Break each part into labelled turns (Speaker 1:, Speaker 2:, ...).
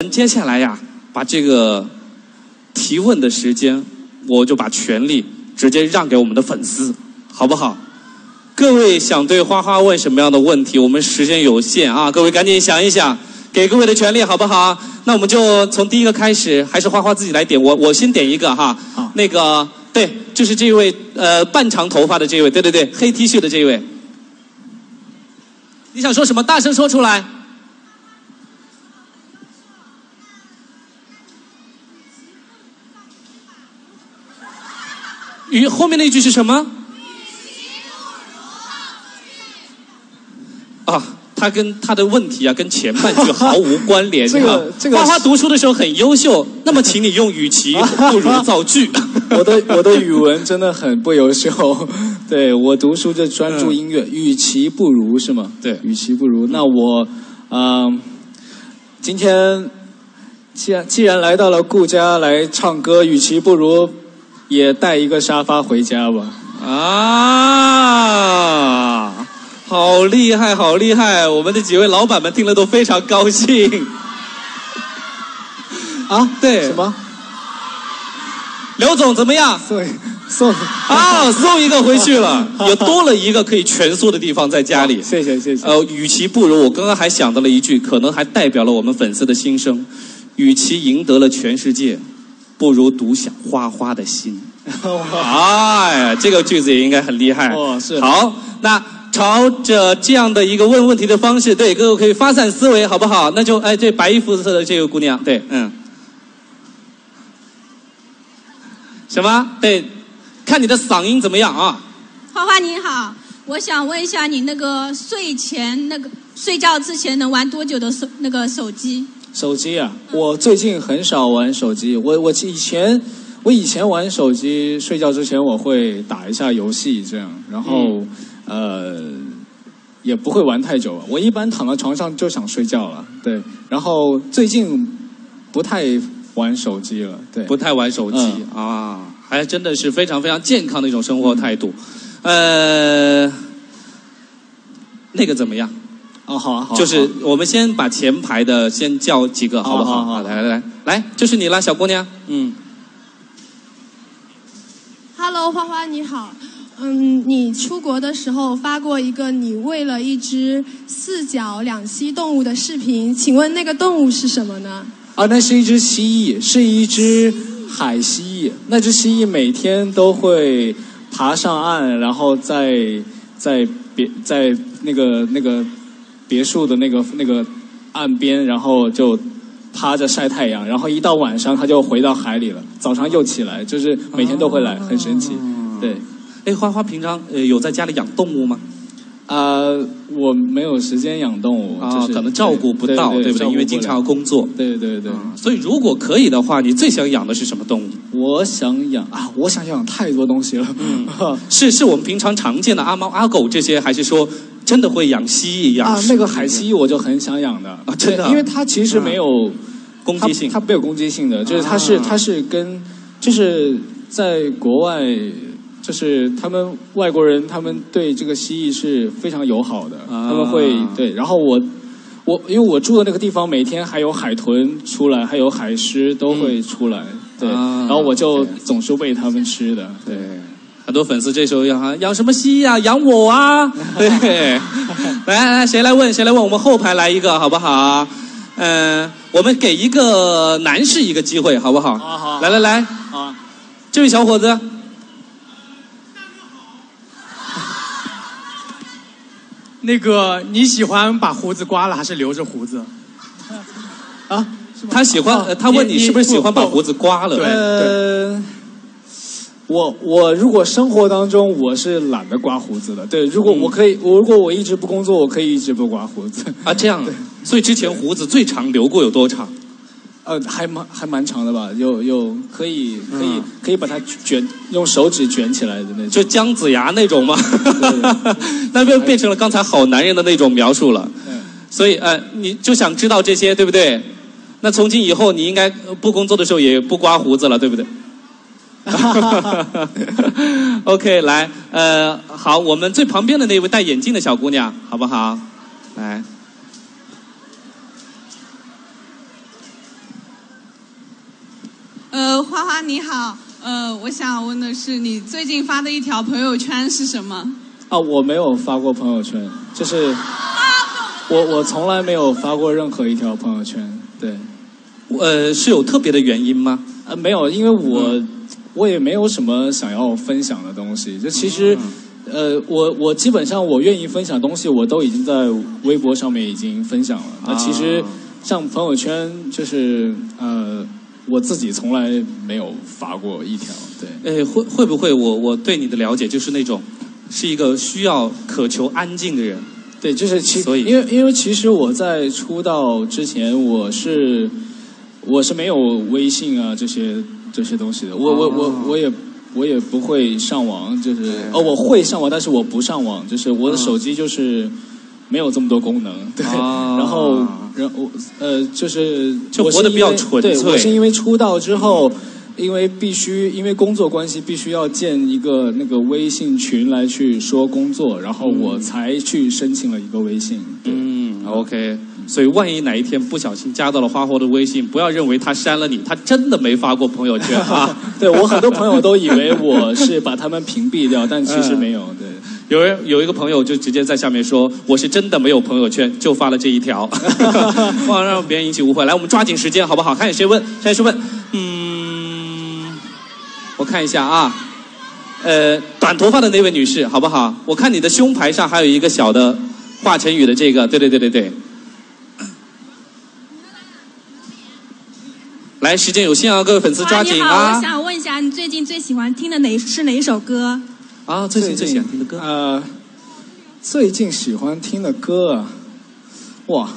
Speaker 1: 接下来呀，把这个提问的时间，我就把权利直接让给我们的粉丝，好不好？各位想对花花问什么样的问题？我们时间有限啊，各位赶紧想一想，给各位的权利，好不好？那我们就从第一个开始，还是花花自己来点，我先点一个哈。好，那个对，就是这位半长头发的这位，对对对，黑 T 恤的这位。你想说什么？大声说出来。后面那句是什么？啊，他跟他的问题啊，跟前半句毫无关联。这个花花读书的时候很优秀，那么请你用与其不如造句。
Speaker 2: 我的语文真的很不优秀，对，我读书就专注音乐，与其不如是吗？
Speaker 1: 对，
Speaker 2: 与其不如。那我今天既然来到了顾家来唱歌，与其不如也带一个沙发回家吧。
Speaker 1: 啊，好厉害，好厉害！我们的几位老板们听了都非常高兴。啊，对，
Speaker 2: 什么？
Speaker 1: 刘总怎么样？
Speaker 2: 送
Speaker 1: 啊，送一个回去了，也多了一个可以蜷缩的地方在家里。
Speaker 2: 谢谢。
Speaker 1: 与其不如，我刚刚还想到了一句，可能还代表了我们粉丝的心声：与其赢得了全世界，不如独享花花的心。哎，这个句子也应该很厉害。
Speaker 2: 哦，是。
Speaker 1: 好，那朝着这样的一个问问题的方式，对各位可以发散思维，好不好？那就这白衣服色的这个姑娘，对，什么？对，看你的嗓音怎么样啊？
Speaker 3: 花花你好，我想问一下你那个睡觉之前能玩多久的手机？
Speaker 2: 手机啊，我最近很少玩手机。我以前玩手机，睡觉之前我会打一下游戏这样，然后也不会玩太久。我一般躺在床上就想睡觉了，对。然后最近不太玩手机了，对，
Speaker 1: 不太玩手机啊，还真的是非常非常健康的一种生活态度。那个怎么样？
Speaker 2: 哦，好啊，好啊。
Speaker 1: 就是我们先把前排的先叫几个，好不好？好，来，就是你了，小姑娘。
Speaker 4: Hello， 花花你好。你出国的时候发过一个你喂了一只4脚2栖动物的视频，请问那个动物是什么呢？
Speaker 2: 啊，那是一只蜥蜴，是一只海蜥蜴。那只蜥蜴每天都会爬上岸，然后在那个别墅的那个岸边，然后就趴着晒太阳，然后一到晚上它就回到海里了，早上又起来，就是每天都会来，很神奇。对。
Speaker 1: 花花平常有在家里养动物吗？
Speaker 2: 我没有时间养动物，就是
Speaker 1: 可能照顾不到，对不对？因为经常要工作。
Speaker 2: 对。
Speaker 1: 所以如果可以的话，你最想养的是什么动物？
Speaker 2: 我想养太多东西了。
Speaker 1: 是我们平常常见的阿猫阿狗这些，还是说真的会养蜥蜴养？
Speaker 2: 那个海蜥蜴我就很想养的啊，真的，因为它其实没有
Speaker 1: 攻击性，
Speaker 2: 它没有攻击性的，就是它是跟就是在国外。就是他们外国人，他们对这个蜥蜴是非常友好的，他们会对。然后因为我住的那个地方，每天还有海豚出来，还有海狮都会出来，对。然后我就总是喂他们吃的，对。
Speaker 1: 很多粉丝这时候养什么蜥蜴啊？养我啊！对，来，谁来问？我们后排来一个好不好？我们给一个男士一个机会，好不好？
Speaker 2: 好。
Speaker 1: 来，
Speaker 2: 好，
Speaker 1: 这位小伙子。
Speaker 5: 那个你喜欢把胡子刮了还是留着胡子？
Speaker 1: 啊，他喜欢，他问你是不是喜欢把胡子刮了？
Speaker 2: 对。我如果生活当中我是懒得刮胡子的，对。如果我一直不工作，我可以一直不刮胡子
Speaker 1: 啊。这样，所以之前胡子最长留过有多长？
Speaker 2: 还蛮长的吧，有可以把它用手指卷起来的那种，
Speaker 1: 就姜子牙那种吗？那就变成了刚才好男人的那种描述了。所以你就想知道这些，对不对？那从今以后你应该不工作的时候也不刮胡子了，对不对？OK， 来，好，我们最旁边的那位戴眼镜的小姑娘，好不好？来。
Speaker 6: 花花你好，我想问的是，你最近发的一条朋友圈是什么？
Speaker 2: 啊，我没有发过朋友圈，就是我从来没有发过任何一条朋友圈。对，
Speaker 1: 是有特别的原因吗？
Speaker 2: 没有，因为我也没有什么想要分享的东西。就其实，我基本上我愿意分享东西，我都已经在微博上面已经分享了。那其实像朋友圈，就是我自己从来没有发过一条。对，
Speaker 1: 会不会我对你的了解就是那种是一个需要渴求安静的人？
Speaker 2: 对，就是
Speaker 1: 所以
Speaker 2: 因为其实我在出道之前，我是没有微信啊这些东西的。我也不会上网，就是我会上网，但是我不上网，就是我的手机就是没有这么多功能。对，然后就是
Speaker 1: 就活得比较纯粹。
Speaker 2: 对，我是因为出道之后。因为工作关系，必须要建一个那个微信群来去说工作，然后我才去申请了一个微信。
Speaker 1: OK。所以万一哪一天不小心加到了花花的微信，不要认为他删了你，他真的没发过朋友圈啊。
Speaker 2: 对，我很多朋友都以为我是把他们屏蔽掉，但其实没有。对，
Speaker 1: 有一个朋友就直接在下面说，我是真的没有朋友圈，就发了这一条，忘了让别人引起误会。来，我们抓紧时间好不好？看谁问，谁问。我看一下啊，短头发的那位女士，好不好？我看你的胸牌上还有一个小的华晨宇的这个，对。来，时间有限啊，各位粉丝抓紧啊！
Speaker 7: 你好，我想问一下，你最近最喜欢听的是哪一首歌？
Speaker 1: 啊，最近最喜欢听的歌？
Speaker 2: 最近喜欢听的歌啊，哇，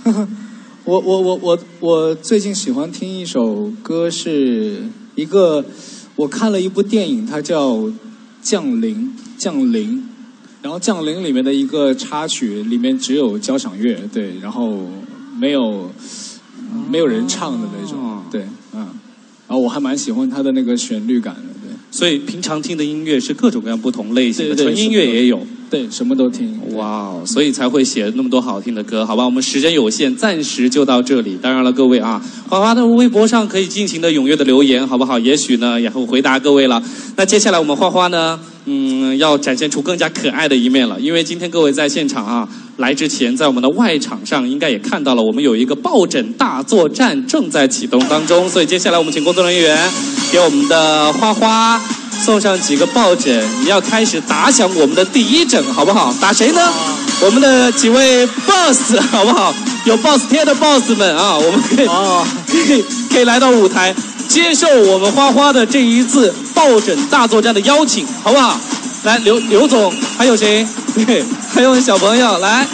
Speaker 2: 我最近喜欢听一首歌，是一个。我看了一部电影，它叫《降临》，然后《降临》里面的一个插曲，里面只有交响乐，对，然后没有人唱的那种，对，然后我还蛮喜欢它的那个旋律感的，对。
Speaker 1: 所以平常听的音乐是各种各样不同类型的，纯音乐也有，
Speaker 2: 对，什么都听。
Speaker 1: 哇，所以才会写那么多好听的歌，好吧？我们时间有限，暂时就到这里。当然了，各位啊，花花的微博上可以尽情的踊跃的留言，好不好？也许呢，也会回答各位了。那接下来我们花花呢，要展现出更加可爱的一面了，因为今天各位在现场啊，来之前在我们的外场上应该也看到了，我们有一个抱枕大作战正在启动当中，所以接下来我们请工作人员给我们的花花送上几个抱枕，你要开始打响我们的第一枕，好不好？打谁呢？我们的几位 boss， 好不好？有 boss 贴的 boss 们啊，我们可以来到舞台，接受我们花花的这一次抱枕大作战的邀请，好不好？来，刘总，还有谁？对，还有小朋友，来，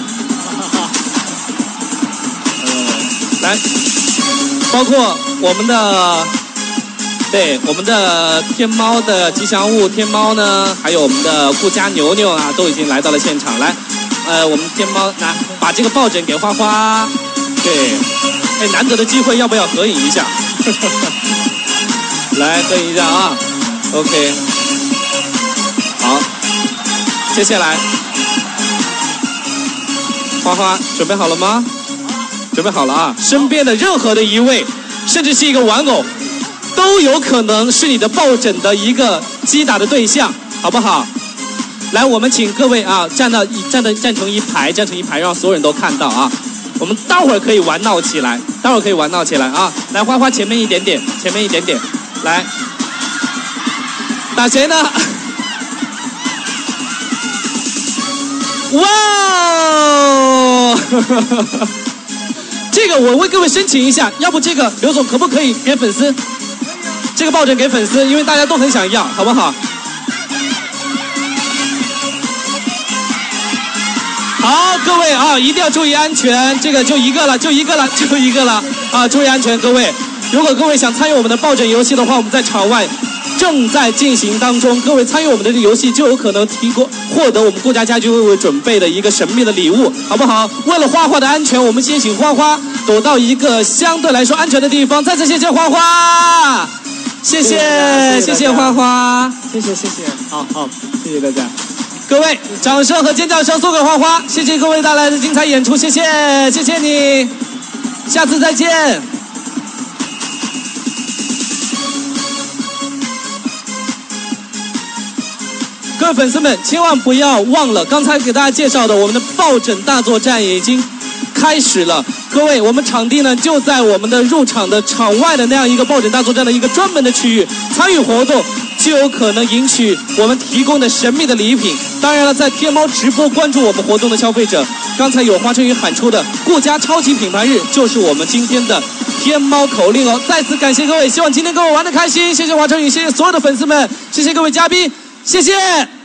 Speaker 1: 来，包括我们的。对，我们的天猫的吉祥物天猫呢，还有我们的顾家牛牛啊，都已经来到了现场。来，我们天猫拿把这个抱枕给花花。对，难得的机会，要不要合影一下？来合影一下啊 ，OK。好，接下来，花花准备好了吗？准备好了啊！身边的任何的一位，甚至是一个玩偶。都有可能是你的抱枕的一个击打的对象，好不好？来，我们请各位啊，站成一排，让所有人都看到啊。我们待会儿可以玩闹起来，啊！来，花花前面一点点，来，打谁呢？哇哦！这个我为各位申请一下，要不这个刘总可不可以给粉丝？这个抱枕给粉丝，因为大家都很想要，好不好？好，各位啊，一定要注意安全。这个就一个了啊！注意安全，各位。如果各位想参与我们的抱枕游戏的话，我们在场外正在进行当中。各位参与我们的这个游戏，就有可能获得我们顾家家居为我准备的一个神秘的礼物，好不好？为了花花的安全，我们先请花花躲到一个相对来说安全的地方。再次谢谢花花。谢谢花花，
Speaker 2: 谢谢，好，谢谢大家，
Speaker 1: 各位，掌声和尖叫声送给花花，谢谢各位带来的精彩演出，谢谢你，下次再见。 各位粉丝们，千万不要忘了刚才给大家介绍的我们的抱枕大作战也已经开始了。各位，我们场地呢就在我们的入场的场外的那样一个抱枕大作战的一个专门的区域，参与活动就有可能赢取我们提供的神秘的礼品。当然了，在天猫直播关注我们活动的消费者，刚才有华晨宇喊出的顾家超级品牌日就是我们今天的天猫口令哦。再次感谢各位，希望今天各位玩得开心，谢谢华晨宇，谢谢所有的粉丝们，谢谢各位嘉宾，谢谢。